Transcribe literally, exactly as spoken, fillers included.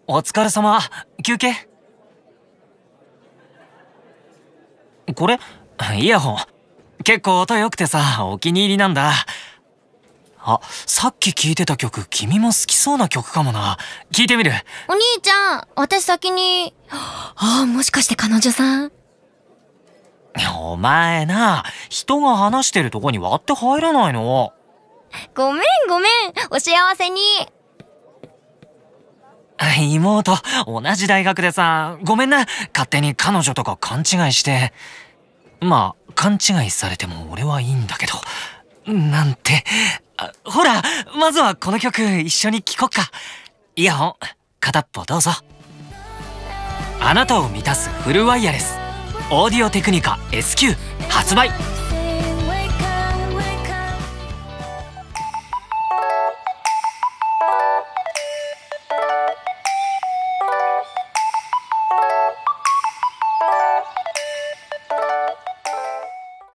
お疲れ様。休憩？これイヤホン結構音良くてさ、お気に入りなんだ。あ、さっき聴いてた曲、君も好きそうな曲かもな。聞いてみる。 お兄ちゃん、私先に。ああ、もしかして彼女さん？ お前な、人が話してるとこに割って入らないの。 ごめんごめん、お幸せに。 妹、同じ大学でさ、ごめんな、勝手に彼女とか勘違いして。まあ、勘違いされても俺はいいんだけど。なんて。あ、ほら、まずはこの曲一緒に聴こっか。イヤホン、片っぽどうぞ。あなたを満たすフルワイヤレス。オーディオテクニカ エスキュー 発売。